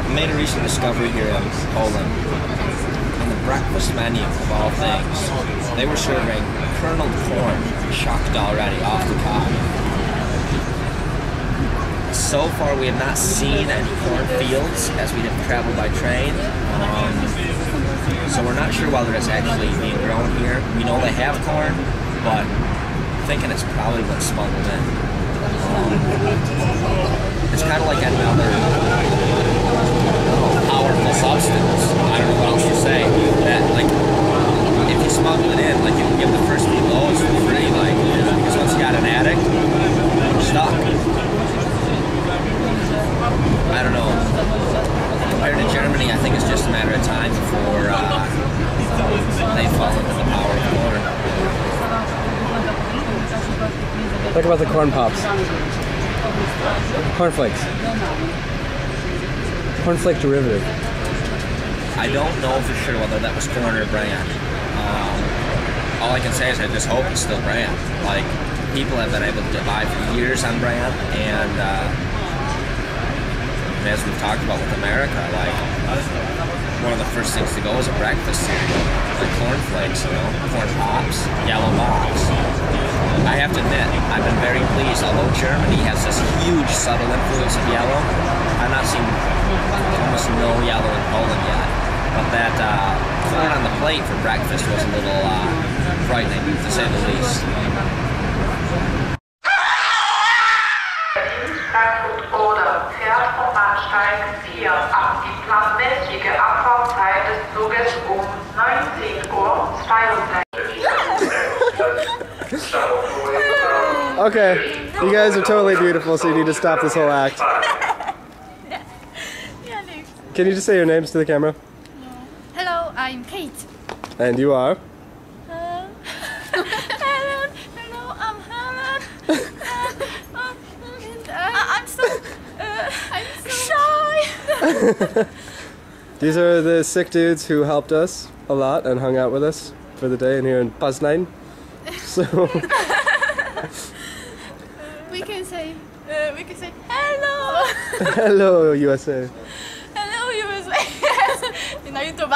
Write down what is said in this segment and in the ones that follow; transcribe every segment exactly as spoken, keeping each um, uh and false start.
made a recent discovery here in Poland. On the breakfast menu, of all things, they were serving kerneled corn, shucked already off the cob. So far, we have not seen any cornfields as we have traveled by train. Um, so we're not sure whether it's actually being grown here. We know they have corn, but I'm thinking it's probably what's smuggled in. Um, it's kind of like another powerful substance. I don't know what else to say. That, like, if you smuggle it in, like, you can give the first few loads for free, like, because once you got an addict, you're stuck. I don't know. Compared to Germany, I think it's just a matter of time before uh, they fall into the power of corn. Think about the corn pops. Cornflakes. Cornflake derivative. I don't know for sure whether that was corn or bran. Um, all I can say is I just hope it's still bran. Like, people have been able to buy for years on bran, and uh, as we've talked about with America, like, one of the first things to go is a breakfast cereal, like cornflakes, you know, corn pops, yellow box. I have to admit, I've been very pleased. Although Germany has this huge subtle influence of yellow, I've not seen almost no yellow in Poland yet. But that uh, corn on the plate for breakfast was a little uh, frightening, to say the least. Oder fährt vom Bahnsteig vier ab. Die planmäßige Abfahrtzeit des Zuges um neunzehn Uhr zweiunddreißig. Okay, you guys are totally beautiful, so you need to stop this whole act. Can you just say your names to the camera? Hello, I'm Kate. And you are? Uh, Helen. Hello, I'm Helen. Uh, uh, and I, I'm so, uh, I'm so shy. These are the sick dudes who helped us a lot and hung out with us for the day in here in Poznań. So we can say, uh, we can say hello. hello U S A. Hello U S A. In YouTube.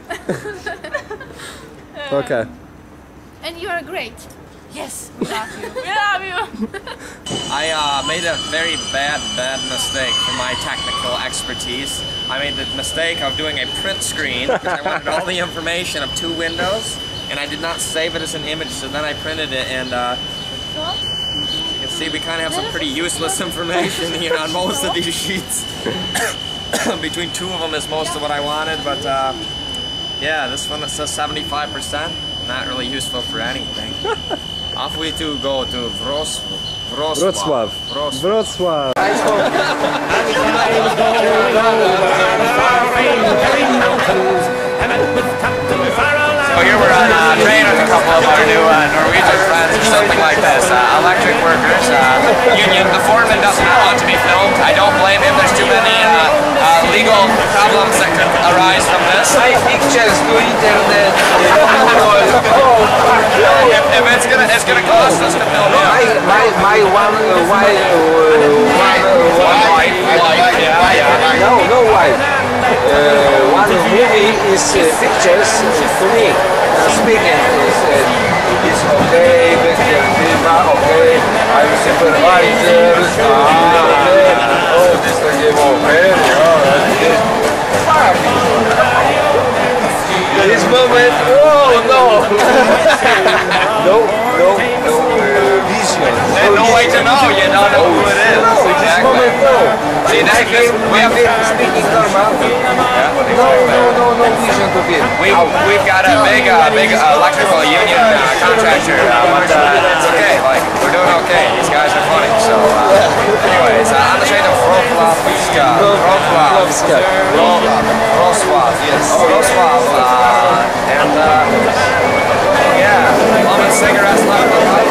um, Okay. And you are great. Yes, we love you. We love you. I uh, made a very bad, bad mistake for my technical expertise. I made the mistake of doing a print screen because I wanted all the information of two windows, and I did not save it as an image, so then I printed it, and uh, you can see we kind of have some pretty useless information here on most of these sheets. Between two of them is most of what I wanted, but uh, yeah, this one that says seventy-five percent, not really useful for anything. Off we to go to Wros Wrocław. Wrocław. Wrocław. So here we're on a train with a couple of our new uh, Norwegian friends or something like this. Uh, electric workers. Uh, union. The foreman does not want to be filmed. I don't blame him. There's too many uh, uh, legal problems that could arise from this. My pictures to internet. if, if it's gonna, it's gonna cost us to film it. My my my one uh, wife. Uh, one uh, Wife, wife, yeah, yeah. No, no wife. Uh, one movie is uh, pictures uh, to me. Uh, speaking is uh, is okay. Vector Viva, okay. I'm supervisor. Ah, okay. Oh, this is the okay. Oh, that's it. This moment. Oh no. no, no, no uh, vision. There's no way to know. You don't know who it is. No, this moment no. See, in that case, we have speaking normal. Yeah, No, no, no, no vision to be. We, we've got a big, uh, big uh, electrical union uh, contractor, uh, but uh, it's okay, like, we're doing okay, these guys are funny, so, uh, anyways, uh, on the train of Wrocławska, Wrocław, Wrocław, Wrocław, yes, Wrocław, uh, and, uh, yeah, love and cigarettes, love and life.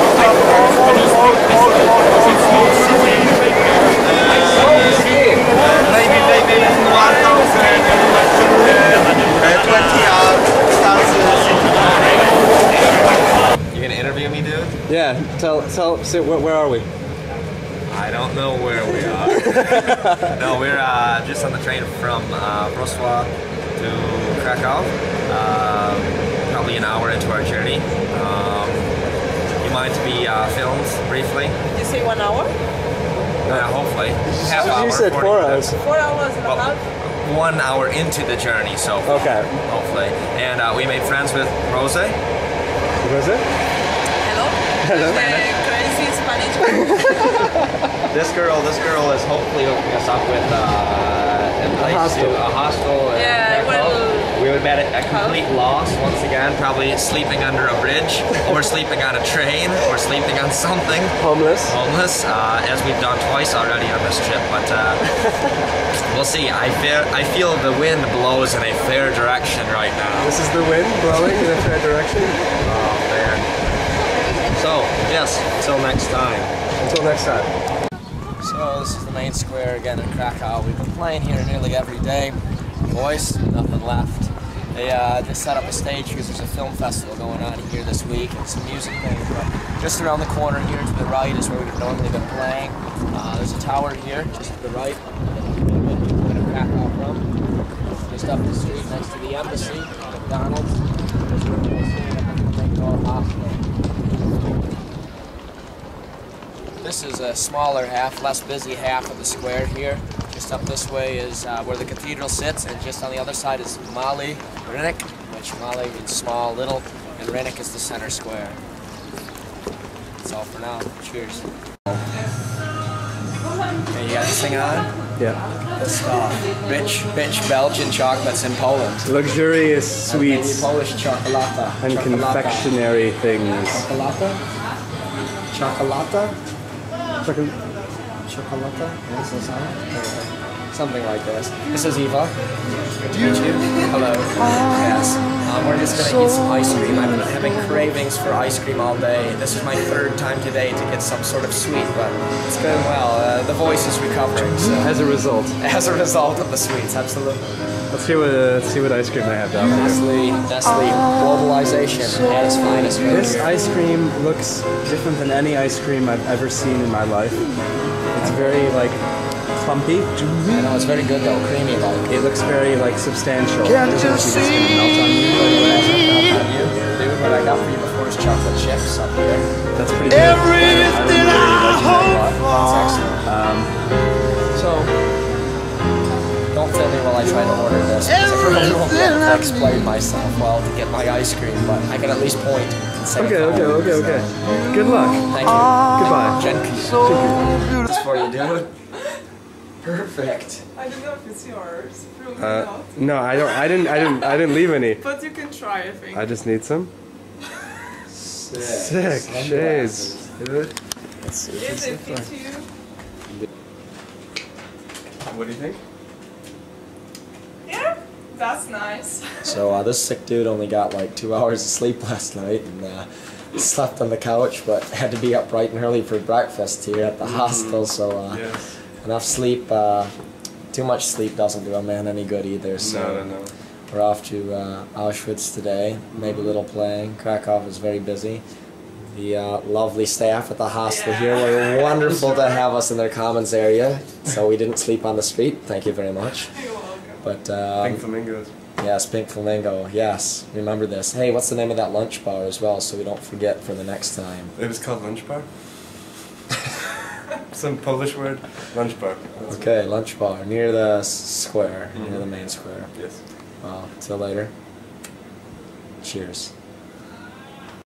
Maybe, maybe one thousand twenty hours. You gonna interview me, dude? Yeah. Tell tell. Say, where, where are we? I don't know where we are. No, we're uh, just on the train from uh, Wrocław to Krakow. Uh, probably an hour into our journey. Um, you mind to be uh, filmed briefly? Did you say one hour? Uh, hopefully. Half hour. You said forty four minutes. hours. Four hours and Well, a half? one hour into the journey, so far, Okay. hopefully. And uh, we made friends with Rose. What was it? Hello? Hello. Uh, crazy Spanish. This girl, this girl is hopefully hooking us up with uh, a place hostel. to a hostel. in Yeah, Krakow. well- We would bet a complete loss once again, probably sleeping under a bridge, or sleeping on a train, or sleeping on something. Homeless. Homeless, uh, as we've done twice already on this trip, but uh, we'll see. I feel, I feel the wind blows in a fair direction right now. This is the wind blowing in a fair direction. Oh man. So, yes, until next time. Until next time. So this is the main square again in Krakow. We've been playing here nearly every day. Boys, nothing left. They uh, just set up a stage because there's a film festival going on here this week and some music things. But just around the corner here to the right is where we've normally been playing. Uh, there's a tower here just to the right. Where Krakow from. Just up the street next to the embassy, McDonald's. There's where we'll see at the hospital. This is a smaller half, less busy half of the square here. Just up this way is uh, where the cathedral sits, and just on the other side is Mali Rynek, which Mali means small, little, and Rynek is the center square. That's all for now. Cheers. Okay, you got this thing on? Yeah. This uh, rich, rich Belgian chocolates in Poland. Luxurious And maybe sweets Polish chocolata. and Chocolata. confectionery things. Chocolata? Chocolata? Chocolate. Chocolata? Yes, that's how. Something like this. This is Eva. Good to meet you. Hello. Yes. Um, we're just gonna eat some ice cream. I've been having cravings for ice cream all day. This is my third time today to get some sort of sweet, but it's going well. Uh, the voice is recovering, so As a result. as a result of the sweets, absolutely. Let's hear what uh, let's see what ice cream I have down there. Nestle, Nestle, globalization at its finest. right This here. ice cream looks different than any ice cream I've ever seen in my life. It's very like clumpy. I know, it's very good though, creamy like. It looks very like substantial. Can't you see? It's gonna melt on you. Dude, what I got for you before is chocolate chips up here. That's pretty good. Everything I hope That's excellent. Um, So, don't film me while I try to order this. because I really won't be able to explain myself well to get my ice cream, but I can at least point and say okay, it okay, home, okay, so. okay. Good luck. Thank you. Goodbye. Dziękuję. This for you, dude. Perfect. I don't know if it's yours. Probably Uh, not. no, I don't. I didn't. I didn't. I didn't leave any. But you can try, I think. I just need some. Sick shades. Let's see. Is it fit to you? What do you think? Yeah, that's nice. So uh, this sick dude only got like two hours of sleep last night and uh, slept on the couch, but had to be up bright and early for breakfast here at the hostel. So uh, Yes. enough sleep. Uh, too much sleep doesn't do a man any good either. So No, no, no. we're off to uh, Auschwitz today. Maybe a little playing. Krakow is very busy. The uh, lovely staff at the hostel here were wonderful to have us in their commons area. So we didn't sleep on the street. Thank you very much. You're welcome. But um, Pink flamingos. yes, Pink Flamingo. Yes, remember this. Hey, what's the name of that lunch bar as well, so we don't forget for the next time? It was called lunch bar. Some Polish word. Lunch bar. That's Okay, lunch bar near the s- square, near the main square. it. Yes. Well, till later. Cheers.